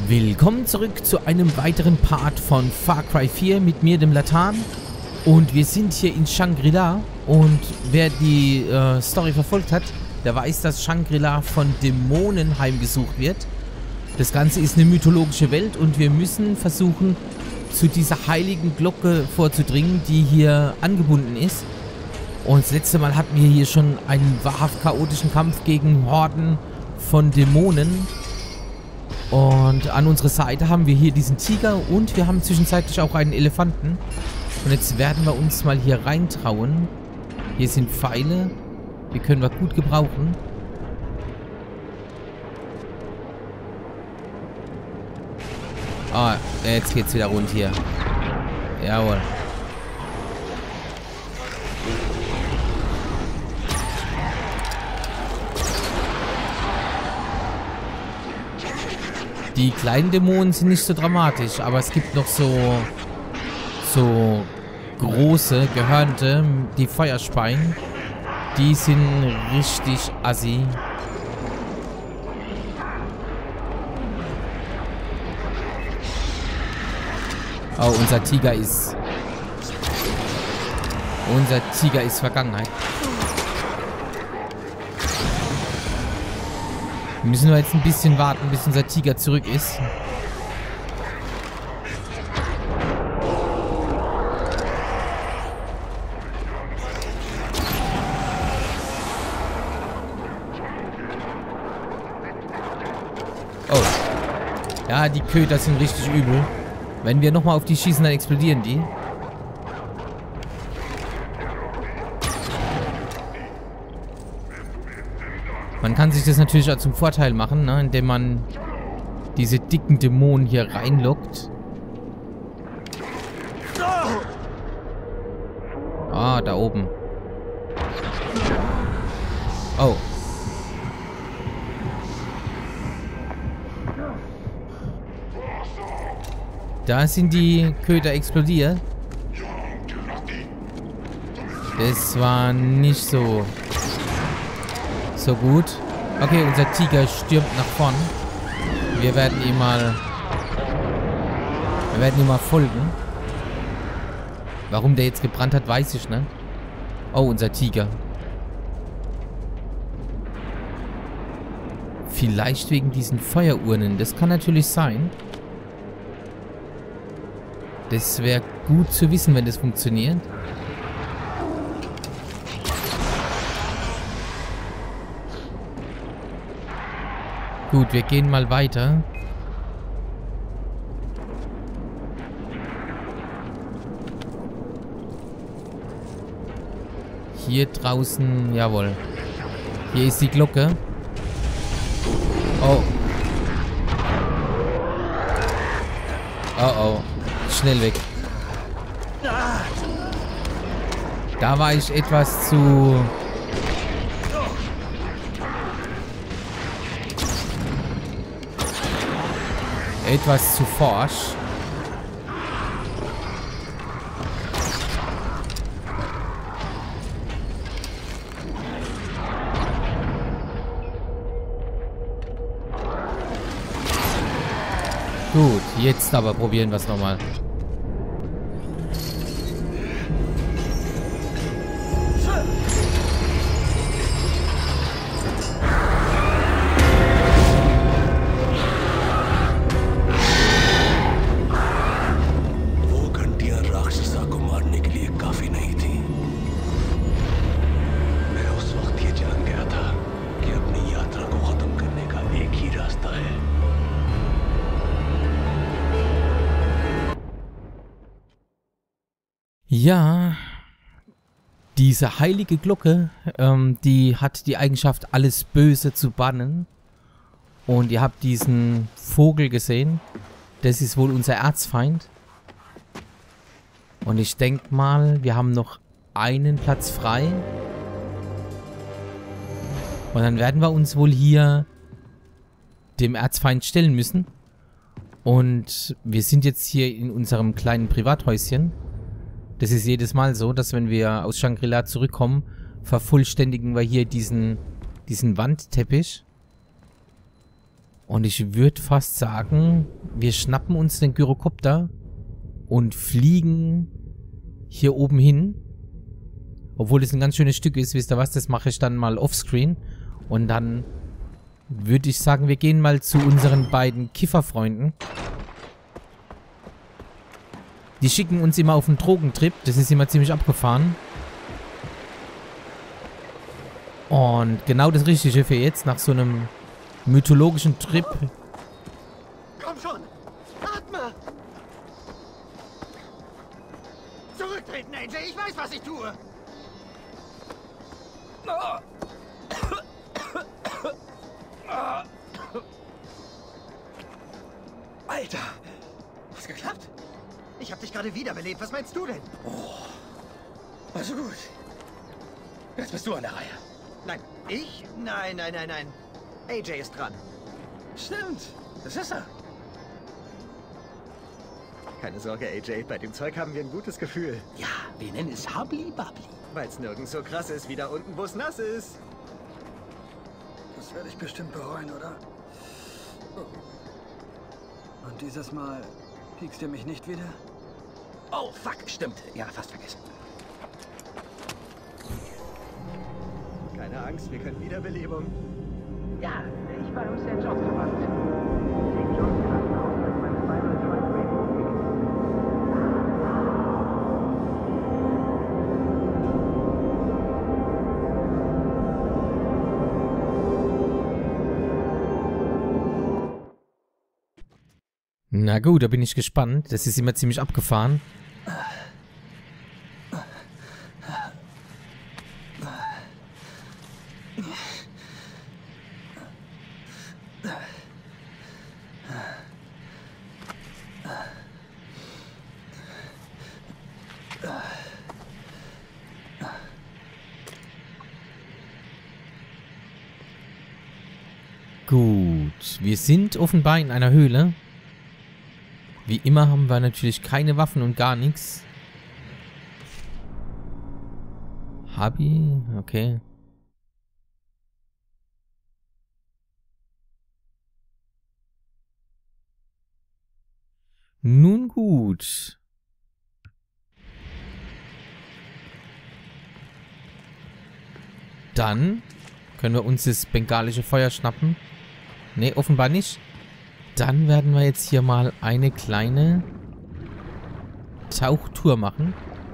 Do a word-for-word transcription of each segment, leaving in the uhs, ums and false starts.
Willkommen zurück zu einem weiteren Part von Far Cry vier mit mir, dem Latan. Und wir sind hier in Shangri-La. Und wer die äh, Story verfolgt hat, der weiß, dass Shangri-La von Dämonen heimgesucht wird. Das Ganze ist eine mythologische Welt und wir müssen versuchen, zu dieser heiligen Glocke vorzudringen, die hier angebunden ist. Und das letzte Mal hatten wir hier schon einen wahrhaft chaotischen Kampf gegen Horden von Dämonen. Und an unserer Seite haben wir hier diesen Tiger und wir haben zwischenzeitlich auch einen Elefanten. Und jetzt werden wir uns mal hier reintrauen. Hier sind Pfeile. Die können wir gut gebrauchen. Ah, jetzt geht's wieder rund hier. Jawohl. Die kleinen Dämonen sind nicht so dramatisch, aber es gibt noch so so große, gehörnte, die Feuer speien. Die sind richtig assi. Oh, unser Tiger ist... Unser Tiger ist Vergangenheit. Wir müssen nur jetzt ein bisschen warten, bis unser Tiger zurück ist. Oh. Ja, die Köter sind richtig übel. Wenn wir nochmal auf die schießen, dann explodieren die. Man kann sich das natürlich auch zum Vorteil machen, ne, indem man diese dicken Dämonen hier reinlockt. Ah, da oben. Oh. Da sind die Köter explodiert. Das war nicht so... so gut. Okay, unser Tiger stürmt nach vorn. Wir werden ihm mal... Wir werden ihm mal folgen. Warum der jetzt gebrannt hat, weiß ich nicht. Oh, unser Tiger. Vielleicht wegen diesen Feuerurnen. Das kann natürlich sein. Das wäre gut zu wissen, wenn das funktioniert. Gut, wir gehen mal weiter. Hier draußen, jawohl. Hier ist die Glocke. Oh. Oh oh. Schnell weg. Da war ich etwas zu... etwas zu forsch. Gut, jetzt aber probieren wir es nochmal. Ja, diese heilige Glocke, ähm, die hat die Eigenschaft, alles Böse zu bannen. Und ihr habt diesen Vogel gesehen. Das ist wohl unser Erzfeind. Und ich denke mal, wir haben noch einen Platz frei. Und dann werden wir uns wohl hier dem Erzfeind stellen müssen. Und wir sind jetzt hier in unserem kleinen Privathäuschen. Das ist jedes Mal so, dass wenn wir aus Shangri-La zurückkommen, vervollständigen wir hier diesen, diesen Wandteppich. Und ich würde fast sagen, wir schnappen uns den Gyrokopter und fliegen hier oben hin. Obwohl es ein ganz schönes Stück ist, wisst ihr was, das mache ich dann mal offscreen. Und dann würde ich sagen, wir gehen mal zu unseren beiden Kifferfreunden. Die schicken uns immer auf einen Drogentrip, das ist immer ziemlich abgefahren. Und genau das Richtige für jetzt, nach so einem mythologischen Trip. Komm schon! Atme! Zurücktreten, A J! Ich weiß, was ich tue! Alter! Hat's geklappt? Ich hab dich gerade wiederbelebt. Was meinst du denn? Oh. Also gut. Jetzt bist du an der Reihe. Nein, ich? Nein, nein, nein, nein. A J ist dran. Stimmt. Das ist er. Keine Sorge, A J. Bei dem Zeug haben wir ein gutes Gefühl. Ja, wir nennen es Habli Babli. Weil es nirgends so krass ist wie da unten, wo es nass ist. Das werde ich bestimmt bereuen, oder? Und dieses Mal piekst ihr mich nicht wieder? Oh, fuck, stimmt. Ja, fast vergessen. Keine Angst, wir können Wiederbelebung. Ja, ich war im Sands aufgewacht. Saint John gelassen auf, als meine Final Drive Rainbow ging. Na gut, da bin ich gespannt. Das ist immer ziemlich abgefahren. Gut, wir sind offenbar in einer Höhle. Wie immer haben wir natürlich keine Waffen und gar nichts. Habi? Okay. Nun gut. Dann können wir uns das bengalische Feuer schnappen. Ne, offenbar nicht. Dann werden wir jetzt hier mal eine kleine Tauchtour machen.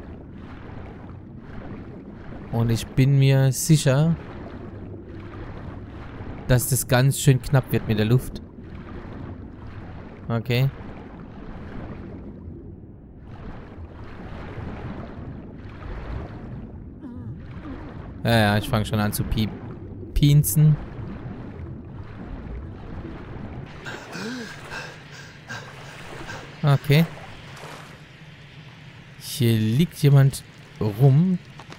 Und ich bin mir sicher, dass das ganz schön knapp wird mit der Luft. Okay. Ja, ja, ich fange schon an zu piep pinsen. Okay. Hier liegt jemand rum.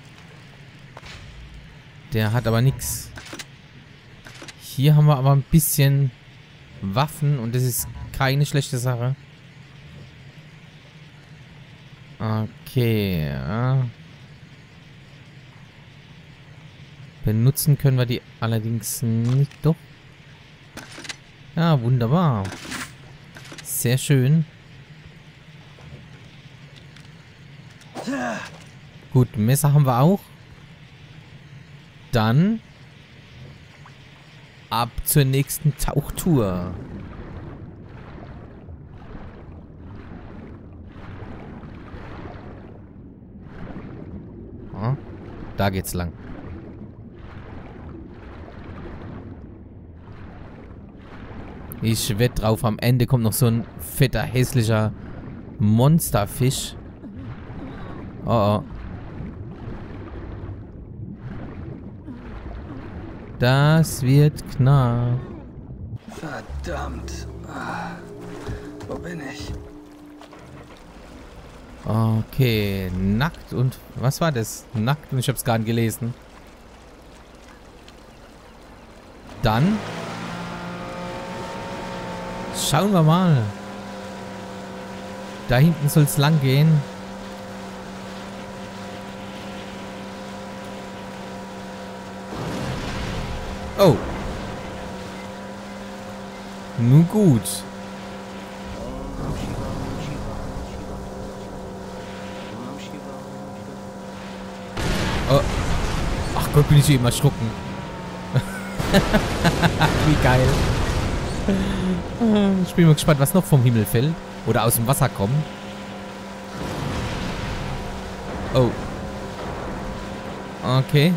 Der hat aber nichts. Hier haben wir aber ein bisschen Waffen und das ist keine schlechte Sache. Okay, ja. Benutzen können wir die allerdings nicht. Doch. Ja, wunderbar. Sehr schön. Gut, Messer haben wir auch. Dann ab zur nächsten Tauchtour. Oh, da geht's lang. Ich wette drauf, am Ende kommt noch so ein fetter, hässlicher Monsterfisch. Oh, oh. Das wird knapp. Verdammt. Ah, wo bin ich? Okay, nackt und... Was war das? Nackt und ich hab's gar nicht gelesen. Dann... Schauen wir mal. Da hinten soll es lang gehen. Oh. gut. Oh. Ach Gott, bin ich hier immer erschrocken. Wie geil. Ich bin mal gespannt, was noch vom Himmel fällt. Oder aus dem Wasser kommt. Oh. Okay.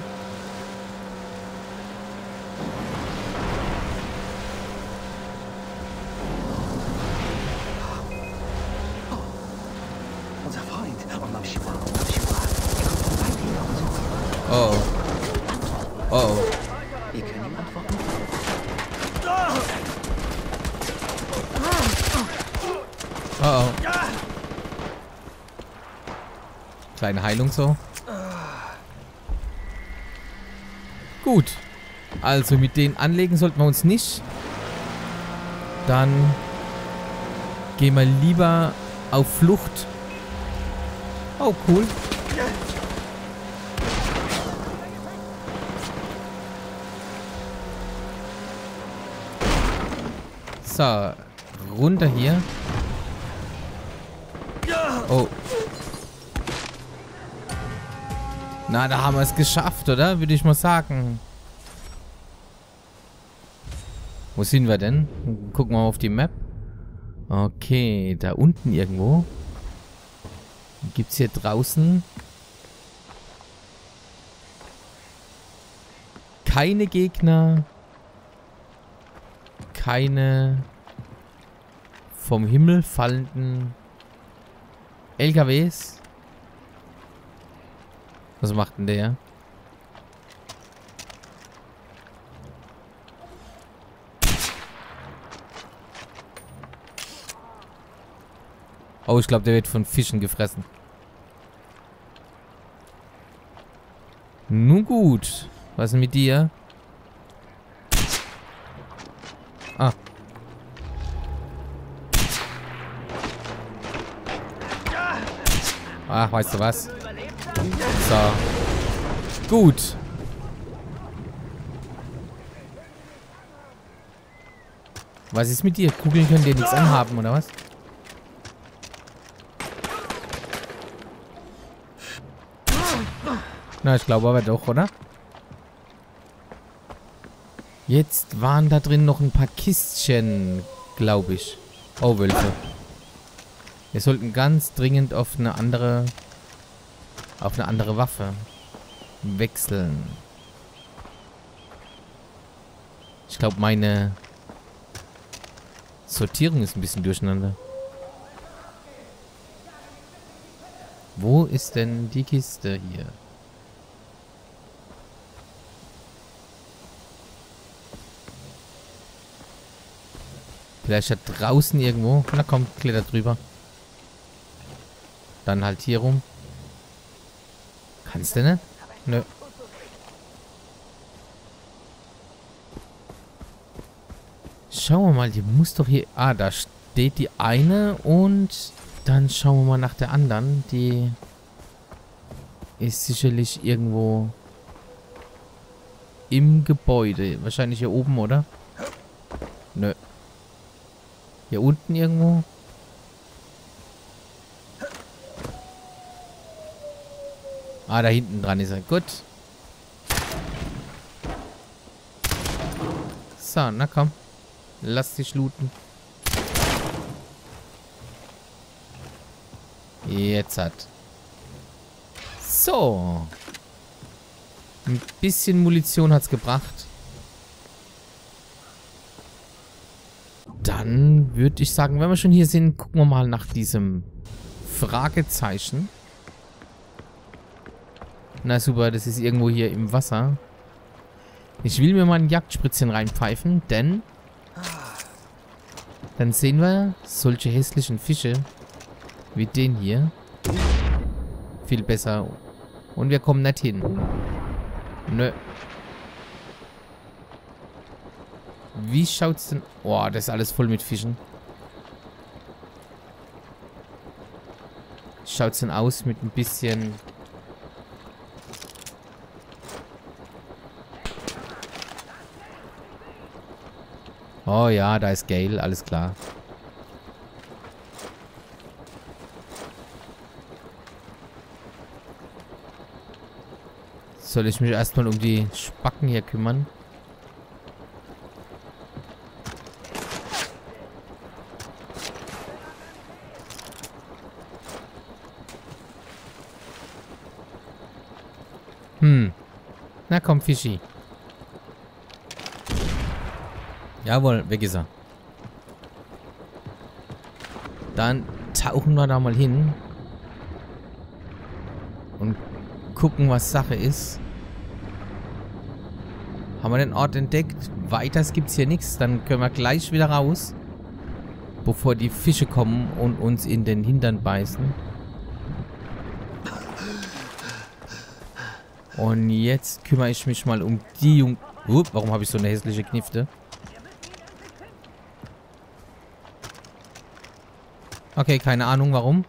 Unser Freund. Und Mamshiwa. Mamshiwa. Er kommt von weit her und sucht. Oh. Oh. Oh. Ihr könnt ihm antworten. Oh. Oh. Kleine Heilung so. Gut. Also mit den anlegen sollten wir uns nicht. Dann gehen wir lieber auf Flucht. Oh, cool. So, runter hier. Oh. Na, da haben wir es geschafft, oder? Würde ich mal sagen. Wo sind wir denn? Gucken wir mal auf die Map. Okay, da unten irgendwo. Gibt es hier draußen keine Gegner. Keine vom Himmel fallenden L K Ws. Was macht denn der? Oh, ich glaube, der wird von Fischen gefressen. Nun gut. Was ist denn mit dir? Ah. Ach, weißt du was? So. Gut. Was ist mit dir? Kugeln können dir nichts anhaben, oder was? Na, ich glaube aber doch, oder? Jetzt waren da drin noch ein paar Kistchen, glaube ich. Oh, Wölfe. Wir sollten ganz dringend auf eine andere... auf eine andere Waffe wechseln. Ich glaube, meine Sortierung ist ein bisschen durcheinander. Wo ist denn die Kiste hier? Vielleicht da draußen irgendwo. Na komm, kletter drüber. Dann halt hier rum. Kannst du nicht? Nö. Schauen wir mal, die muss doch hier... Ah, da steht die eine und dann schauen wir mal nach der anderen. Die ist sicherlich irgendwo im Gebäude. Wahrscheinlich hier oben, oder? Nö. Hier unten irgendwo? Ah, da hinten dran ist er. Gut. So, na komm. Lass dich looten. Jetzt hat. So. Ein bisschen Munition hat's gebracht. Dann würde ich sagen, wenn wir schon hier sind, gucken wir mal nach diesem Fragezeichen. Na super, das ist irgendwo hier im Wasser. Ich will mir mal ein Jagdspritzchen reinpfeifen, denn dann sehen wir solche hässlichen Fische wie den hier viel besser. Und wir kommen nicht hin. Nö. Wie schaut's denn... Oh, das ist alles voll mit Fischen. Schaut's denn aus mit ein bisschen... Oh ja, da ist Gale, alles klar. Soll ich mich erstmal um die Spacken hier kümmern? Hm. Na komm, Fischi. Jawohl, weg ist er. Dann tauchen wir da mal hin. Und gucken, was Sache ist. Haben wir den Ort entdeckt? Weiters gibt es hier nichts. Dann können wir gleich wieder raus. Bevor die Fische kommen und uns in den Hintern beißen. Und jetzt kümmere ich mich mal um die Jung... Uh, warum habe ich so eine hässliche Knifte? Okay, keine Ahnung warum.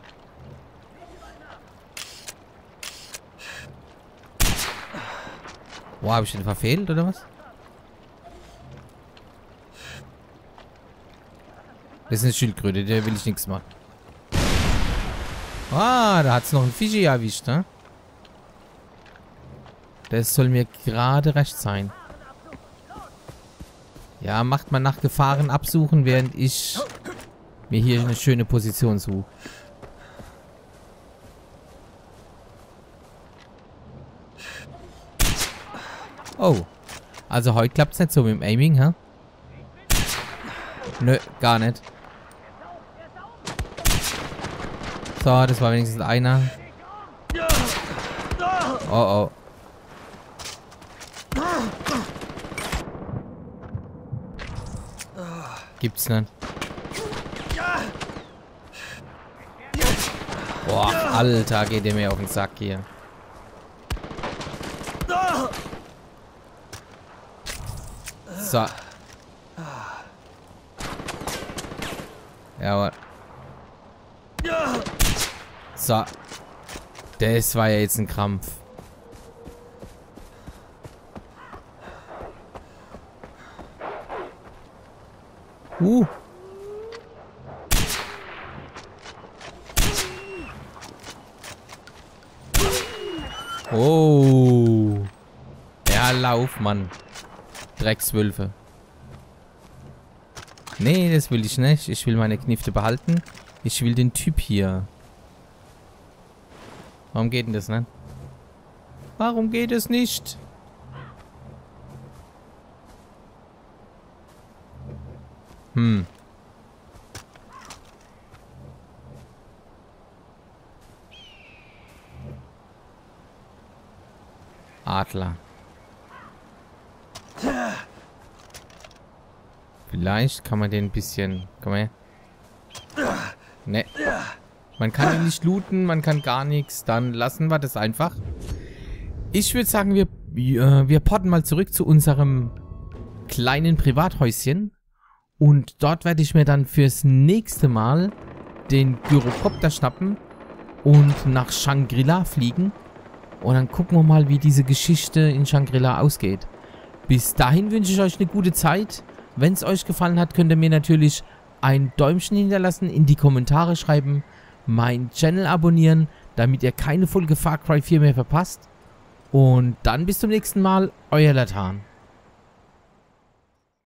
Boah, habe ich den verfehlt, oder was? Das ist eine Schildkröte, der will ich nichts machen. Ah, da hat es noch einen Fischi erwischt, ne? Das soll mir gerade recht sein. Ja, macht man nach Gefahren absuchen, während ich mir hier eine schöne Position suche. Oh. Also heute klappt es nicht so mit dem Aiming, hä? Nö, gar nicht. So, das war wenigstens einer. Oh, oh. Gibt's nicht. Boah, Alter, geht der mir auf den Sack hier. So. Jawohl. So. Das war ja jetzt ein Krampf. Uh. Oh. Ja, lauf, Mann. Dreckswölfe. Nee, das will ich nicht. Ich will meine Knifte behalten. Ich will den Typ hier. Warum geht denn das nicht? Warum geht es nicht? Hm. Adler. Vielleicht kann man den ein bisschen... Komm her. Ne. Man kann ihn nicht looten, man kann gar nichts. Dann lassen wir das einfach. Ich würde sagen, wir, wir, wir porten mal zurück zu unserem kleinen Privathäuschen. Und dort werde ich mir dann fürs nächste Mal den Gyrocopter schnappen und nach Shangri-La fliegen. Und dann gucken wir mal, wie diese Geschichte in Shangri-La ausgeht. Bis dahin wünsche ich euch eine gute Zeit. Wenn es euch gefallen hat, könnt ihr mir natürlich ein Däumchen hinterlassen, in die Kommentare schreiben, meinen Channel abonnieren, damit ihr keine Folge Far Cry vier mehr verpasst. Und dann bis zum nächsten Mal, euer Latan.